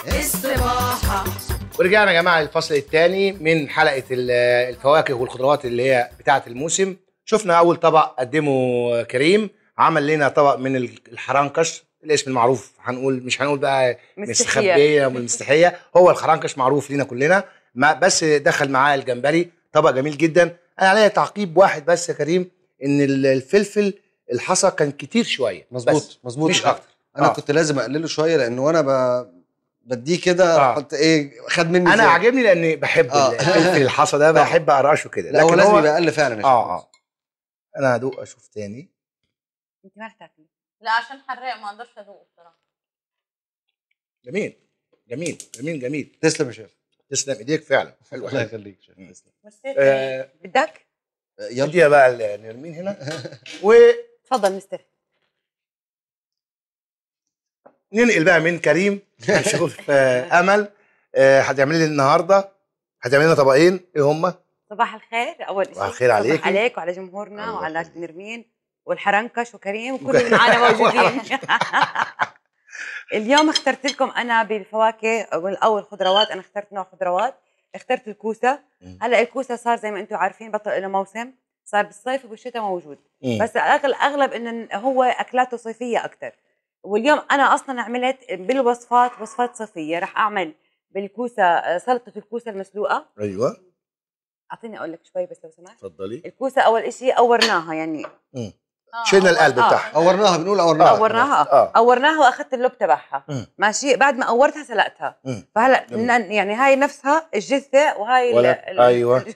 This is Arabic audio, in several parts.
استباحة. ورجعنا يا جماعه للفصل الثاني من حلقه الفواكه والخضروات اللي هي بتاعه الموسم. شفنا اول طبق قدمه كريم، عمل لنا طبق من الحرنكش، الاسم المعروف مش هنقول بقى مستخبيه والمستحيه، هو الحرنكش معروف لينا كلنا، بس دخل معاه الجمبري، طبق جميل جدا. انا عليا تعقيب واحد بس يا كريم، ان الفلفل الحصى كان كتير شويه. مظبوط مش اكتر. انا كنت لازم اقلله شويه لانه وانا بديه كده احط خد مني انا عاجبني لاني بحب الفلفل الحصى ده، بحب اقرشه كده، لكن هو لازم يبقى اقل فعلا. انا هدوق اشوف تاني. انت ما رح تاكلي؟ لا عشان حراق ما اقدرش ادوق بصراحه. جميل جميل جميل جميل. تسلم يا شيخ. تسلم ايديك فعلا. حلو. الله يخليك شيخ. تسلم. بدك؟ يلا اديها بقى نرمين هنا. اتفضل مستر. ننقل بقى من كريم هنشوف امل. هتعملي لي النهارده، هتعملي لنا طبقين، ايه هما؟ صباح الخير. اول شيء صباح الخير عليك. صباح عليك وعلى جمهورنا وعلى نرمين والحرنكش وكريم وكل اللي معنا موجودين. اليوم اخترت لكم انا بالفواكه او الخضروات، انا اخترت نوع خضروات، اخترت الكوسه. هلا الكوسه صار زي ما انتم عارفين بطل له موسم، صار بالصيف وبالشتاء موجود، بس اغلب انه هو اكلاته صيفيه اكثر. واليوم انا اصلا عملت بالوصفات وصفات صيفيه، راح اعمل بالكوسه سلطه الكوسه المسلوقه. ايوه اعطيني اقول لك شوي بس لو سمحت. اتفضلي. الكوسه اول شيء قورناها يعني شلنا القلب بتاعها. قورناها، بنقول قورناها واخذت اللب تبعها. ماشي. بعد ما قورتها سلقتها. فهلا يعني هاي نفسها الجثه وهاي ايوه.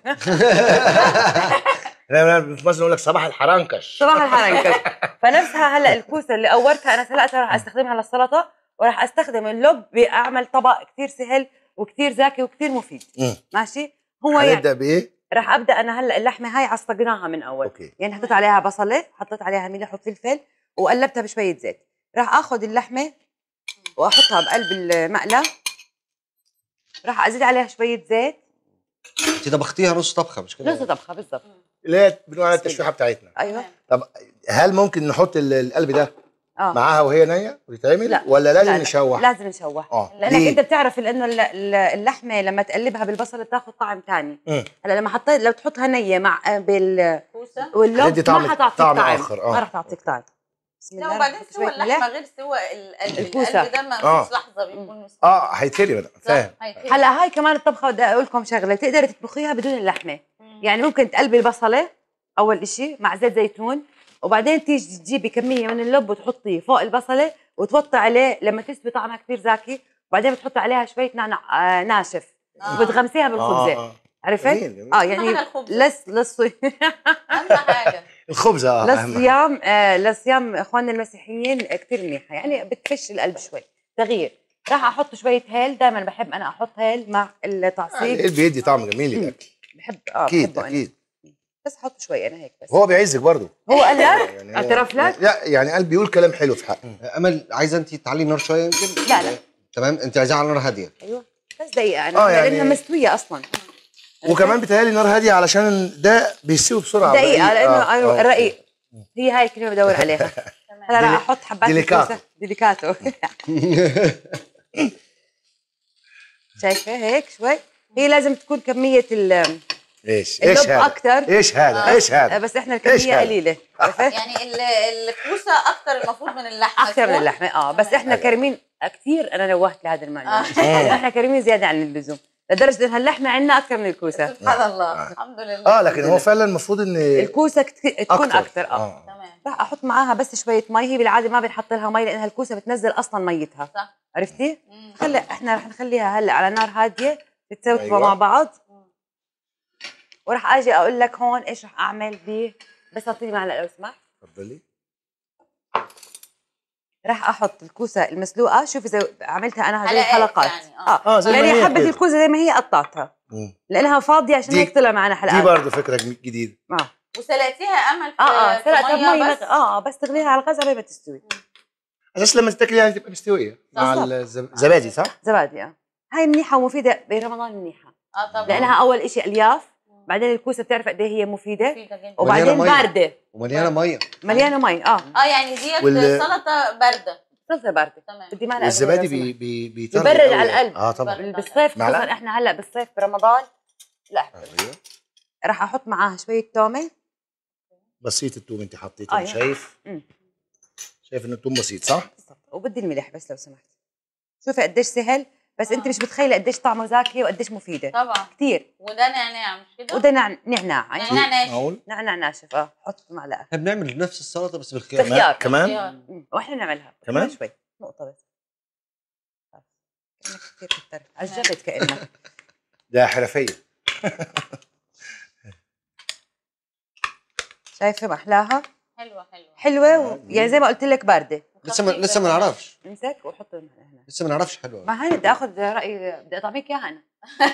لا مثلا نقول لك صباح الحرنكش. صباح الحرنكش. فنفسها هلا الكوسه اللي قورتها انا سلقتها راح استخدمها للسلطه، وراح استخدم اللب باعمل طبق كثير سهل وكثير زاكي وكثير مفيد. ماشي. هو هنبدا بايه؟ راح ابدا انا هلا اللحمه هاي عصقناها من اول. أوكي. يعني حطيت عليها بصله، حطيت عليها ملح وفلفل وقلبتها بشويه زيت. راح اخذ اللحمه واحطها بقلب المقله، راح ازيد عليها شويه زيت. انت طبختيها نص طبخه مش كده؟ نص طبخه بالضبط، اللي هي بنقول عليها التشويحه بتاعتنا. ايوه. طب هل ممكن نحط القلب ده معاها وهي نيه وتتعمل؟ لا. ولا لازم لا. نشوح؟ لازم نشوح. لانك انت بتعرف لانه اللحمه لما تقلبها بالبصل بتاخذ طعم ثاني. هلا لما حطيت لو تحطها نيه مع بالكوسه واللب ما حتعطيك طعم اخر. ما راح تعطيك طعم. بسم الله. وبعدين سوى اللحمه غير سوى الكوسه. القلب ده ما فيش لحظه بيكون هيتهري بقى. فاهم. هلا هاي كمان الطبخه بدي اقول لكم شغله، تقدري تطبخيها بدون اللحمه. يعني ممكن تقلبي البصله اول شيء مع زيت زيتون، وبعدين تيجي تجيبي كميه من اللب وتحطيه فوق البصله وتوطي عليه لما تسبي، طعمها كثير زاكي. وبعدين بتحطي عليها شويه نعناع ناشف وبتغمسيها بالخبزه. عرفت؟ يعني اهم حاجه الخبزه. للصيام اخواننا المسيحيين كثير منيحه، يعني بتفش القلب شوي تغيير. راح احط شويه هيل، دائما بحب انا احط هيل مع التعصيب. الهيل بيدي طعم جميل للاكل. بحب اكيد. بس احط شوي انا هيك بس. هو بيعزك برضه. هو قال لك؟ يعني اعترف لك؟ لا يعني قال بيقول كلام حلو في حقه. امل عايزه انت تعلي النار شويه يمكن؟ لا تمام. انت عايزاها على نار هاديه. ايوه بس دقيقه انا يعني لانها مستويه اصلا. وكمان بتهيألي نار هاديه علشان ده بيستوي بسرعه. دقيقه لانه الرقيق. هي هاي الكلمه بدور عليها. هلا راح احط حبات الكوسه ديليكاتو. شايفه هيك شوي. هي لازم تكون كميه ايش هذا؟ اكثر. ايش هذا؟ بس احنا الكميه قليله. عرفت؟ يعني الكوسه اكثر المفروض من اللحمه. اكثر من اللحمه. بس احنا كريمين كثير. انا نوهت لهذا المعلومه. احنا كريمين زياده عن اللزوم لدرجه ان اللحمه عندنا اكثر من الكوسه. سبحان الله. الحمد لله. لكن هو فعلا المفروض ان الكوسه تكون اكثر. تمام. راح احط معاها بس شويه مي. هي بالعاده ما بنحط لها مي لانها الكوسه بتنزل اصلا ميتها. صح. عرفتي؟ احنا رح نخليها هلا على نار هاديه تتساوي مع بعض. وراح اجي اقول لك هون ايش راح اعمل به. بس اعطيني معلقه لو سمحت. تفضلي. راح احط الكوسه المسلوقه. شوفي زي عملتها انا زي حلقات. يعني لاني حبه الكوسه زي ما هي قطعتها لانها فاضيه عشان هيك طلع معنا حلقات. دي برضه فكره جديده. وسلقتيها امل في سلقتها بمي بس تغليها على الغاز قبل ما تستوي. اساس لما تاكلي يعني تبقى مستويه مع الزبادي. صح؟ زبادي. هاي منيحه ومفيده برمضان منيحه. طبعا. لانها اول شيء الياف، بعدين الكوسه بتعرف قد ايه هي مفيده وبعدين بارده ومليانه ميه. مليانه مي. يعني ديت سلطه بارده صلصه بارده بدي معلقه. والزبادي بيبرد على القلب. طبعا بالصيف خصوصا احنا هلا بالصيف برمضان. لا راح احط معاها شويه تومه بسيط. التوم انت حطيته شايف؟ شايف ان التوم بسيط صح؟ وبدي الملح بس لو سمحت. شوفي قديش سهل، بس انت مش متخيله قديش طعمه زاكي وقديش مفيده. طبعا كثير. وده نعناع مش كده؟ وده نعناع. نعناع ناشف. حط معلقه. احنا بنعمل نفس السلطه بس بالخيار. بالخيار كمان. واحنا نعملها كمان شوي نقطه بس. كأنك كثير كترت عجبت كأنك. ده حرفيه. شايفه محلاها؟ حلوه يعني زي ما قلت لك بارده. لسه ما نعرفش. امسك وحط هنا. لسه ما نعرفش. حلوه. ما هاي بدي اخذ رايي، بدي اطعميك اياها انا.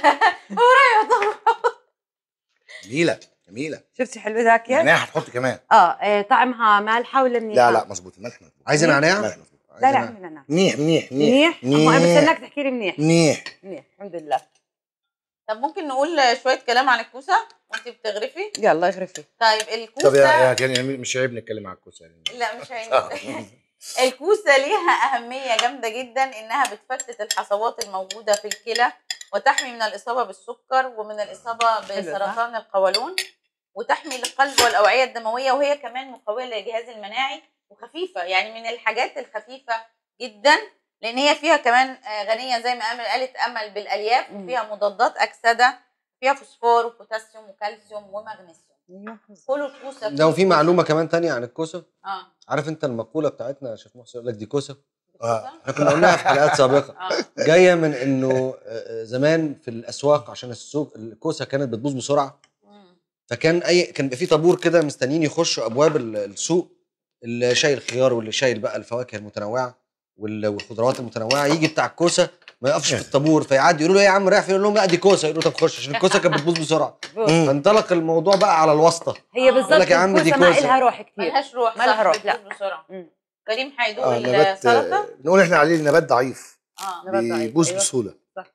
جميله. شفتي حلوه ذاك يا؟ نعناع هتحطي كمان. طعمها مالحه ولا منيحه؟ لا مظبوط. الملح مظبوط. عايزه نعناع؟ لا نعناع. منيح. انا بستناك تحكي لي منيح. الحمد لله. طب ممكن نقول شويه كلام عن الكوسه وانت بتغرفي؟ يلا اغرفي. طيب الكوسه. طب يا مش عيب نتكلم عن الكوسه يعني. لا مش عيب. الكوسه ليها اهميه جامده جدا، انها بتفتت الحصوات الموجوده في الكلى وتحمي من الاصابه بالسكر ومن الاصابه بسرطان القولون، وتحمي القلب والاوعيه الدمويه، وهي كمان مقويه للجهاز المناعي وخفيفه، يعني من الحاجات الخفيفه جدا، لان هي فيها كمان غنيه زي ما قالت امل بالالياف، وفيها مضادات اكسده، فيها فوسفور وبوتاسيوم وكالسيوم ومغنيسيوم. كلوا الكوسه. لو في معلومه كمان تانية عن الكوسه. عارف انت المقوله بتاعتنا يا شيخ محسن يقول لك دي كوسه. احنا كنا قلناها في حلقات سابقه. جايه من انه زمان في الاسواق عشان السوق الكوسه كانت بتبوظ بسرعه، فكان كان بيبقى في طابور كده مستنيين يخشوا ابواب السوق، اللي شايل خيار واللي شايل بقى الفواكه المتنوعه والخضروات المتنوعه، يجي بتاع الكوسه ما يقفش في الطابور فيعدي يقولوا له ايه يا عم رايح فين؟ يقول لهم لا دي كوسه. يقولوا طب خش، عشان الكوسه كانت بتبوظ بسرعه. فانطلق الموضوع بقى على الواسطه. هي بالظبط لك يا عم دي كوسه ما لها روح كتير. مالهاش روح. ما لها روح. لا بسرعه. كريم هيدوق السلطه. نقول احنا عليه نبات ضعيف. بيبوظ بسهوله. صح.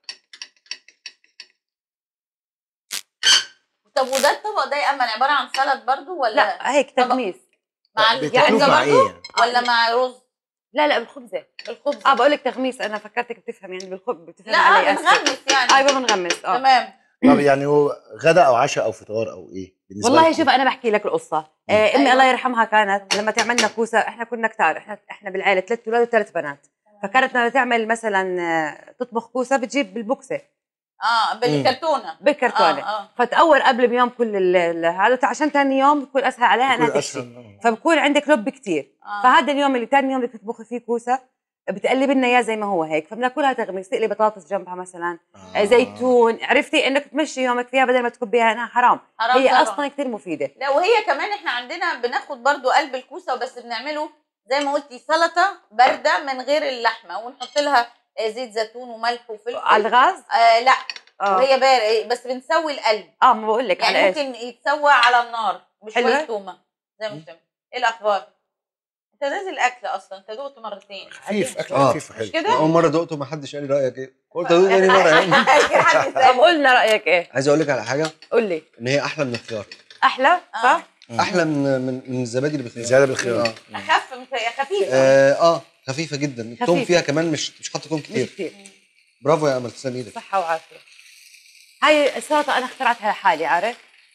طب وده الطبق ده يا امل عباره عن سلطه برضو ولا؟ لا هيك تغميس مع الخبزه برضو ولا مع رز؟ لا بالخبزه. بقول لك تغميس، انا فكرتك بتفهم يعني بتفهم لا علي. بنغمس يعني. بنغمس. تمام. طب يعني هو غدا او عشاء او فطار او ايه بالنسبه والله شوف انا بحكي لك القصه. امي الله يرحمها كانت لما تعملنا كوسه، احنا كنا كتار، احنا بالعائله 3 اولاد و3 بنات، فكانت لما تعمل مثلا تطبخ كوسه بتجيب بالبوكسه بالكرتونه. فتقور قبل بيوم كل هذا عشان ثاني يوم بكون اسهل عليها انها تحشي، فبكون عندك لب كثير. فهذا اليوم اللي ثاني يوم بدك تطبخي فيه كوسه بتقلب لنا اياه زي ما هو هيك، فبناكلها تغميس، تقلي بطاطس جنبها مثلا، زيتون، عرفتي انك تمشي يومك فيها بدل ما تكبيها انها حرام هي طبعا. اصلا كثير مفيده. لا وهي كمان احنا عندنا بناخد برضو قلب الكوسه وبس بنعمله زي ما قلتي سلطه بارده من غير اللحمه، ونحط لها زيت زيتون وملح وفلفل على الغاز. لا وهي بارده بس بنسوي القلب. ما بقول لك يعني على ممكن يتسوى على النار بشويه تومه زي ما بتعمل. ايه الاخبار؟ انت نازل اكل اصلا، انت دقت مرتين. خفيف اكل خفيف وحلو. كده اول مره دقته ما حدش قال لي رايك ايه، قلت ادوق تاني مره. طب قلنا رايك ايه؟ عايز اقول لك على حاجه. قول لي. ان هي احلى من الخيار. احلى صح؟ احلى من الزبادي اللي بالخيار. زياده بالخيار. اخف خفيفه. خفيفه جدا. الثوم فيها كمان مش حاطه ثوم كتير. برافو يا امل، تسلم ايدك. صحه وعافيه. هاي السلطه انا اخترعتها لحالي، عارف؟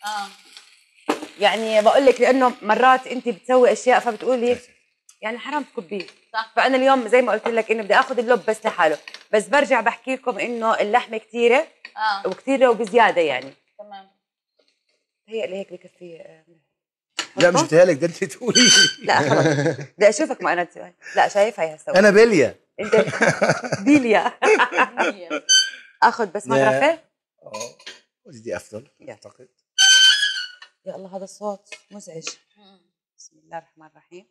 يعني بقول لك لانه مرات انت بتسوي اشياء فبتقولي يعني حرام تكبيه. صح. فانا اليوم زي ما قلت لك انه بدي اخذ اللب بس لحاله، بس برجع بحكي لكم انه اللحمه كثيره وكثيره وبزياده يعني. تمام. هي اللي هيك بكفي. لا مش بتهيألك، ده انت تقولي. لا خلص بدي اشوفك ما انا لا شايف هي هسوي. انا بليا. انت بيليا. اخذ بس مغرفه. دي افضل اعتقد. يا الله هذا الصوت مزعج. بسم الله الرحمن الرحيم.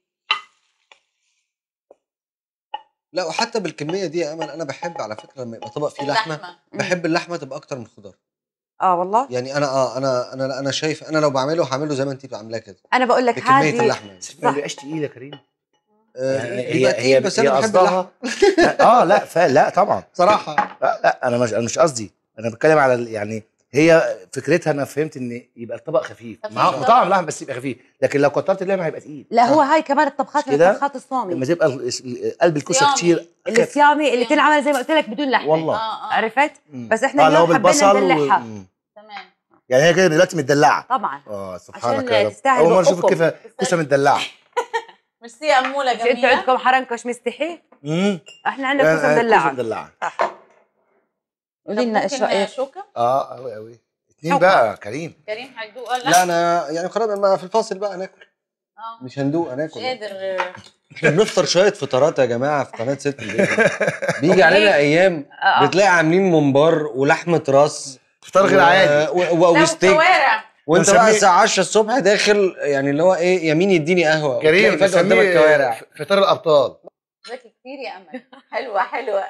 لا وحتى بالكميه دي يا امل انا بحب على فكره لما يبقى طبق فيه لحمه بحب اللحمه تبقى اكتر من الخضار. والله يعني انا شايف انا لو بعمله هعمله زي ما انت عاملاه كده. انا بقول لك هذه بكميه اللحمه يعني. ما بقاش تقيله كريم. هي بس انا بحب اللحمه. لا لا طبعا صراحه. لا انا مش قصدي، انا بتكلم على يعني هي فكرتها انا فهمت ان يبقى الطبق خفيف مطعم لحم بس يبقى خفيف، لكن لو كترت اللحمه هيبقى تقيل. لا هو هاي كمان الطبخات من الطبخات الصومي لما تبقى قلب الكوسه كتير الصيامي اللي تنعمل زي ما قلت لك بدون لحمه والله عرفت؟ بس احنا اليوم حبينا ندلعها. تمام. يعني هي كده دلوقتي متدلعه طبعا سبحانك يا رب. اول مره اشوف كيف كوسه متدلعه. ميرسي يا اموله جميله. انتوا عندكم حرنكش مستحي؟ احنا عندنا كوسه مدلعه. قولي لنا ايش رايك؟ شوكه؟ قوي قوي. اتنين بقى. كريم هيدوق ولا لا؟ انا يعني قررنا في الفاصل بقى ناكل. مش هندوق هناكل. مش قادر. احنا بنفطر شويه فطارات يا جماعه في قناه ست البيت. بيجي علينا ايام بتلاقي عاملين ممبار ولحمه راس فطار غير عادي وستيك، وانت بقى الساعه 10 الصبح داخل يعني اللي هو ايه يمين يديني قهوه كريم فجاه قدامك كوارع. فطار الابطال. ذكي كتير يا امل. حلوه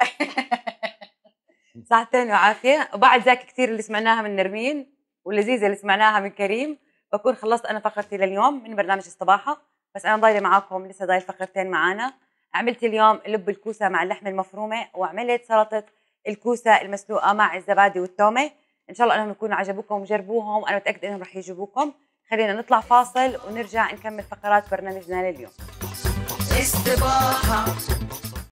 صحتين وعافيه. وبعد ذاك كثير اللي سمعناها من نرمين واللذيذه اللي سمعناها من كريم، بكون خلصت انا فقرتي لليوم من برنامج الصباحه. بس انا ضايله معاكم لسه ضايل فقرتين معانا. عملت اليوم لب الكوسه مع اللحمه المفرومه، وعملت سلطه الكوسه المسلوقه مع الزبادي والتومه. ان شاء الله انهم يكونوا عجبوكم وجربوهم، وانا متاكده انهم رح يعجبوكم. خلينا نطلع فاصل ونرجع نكمل فقرات برنامجنا لليوم. استباحه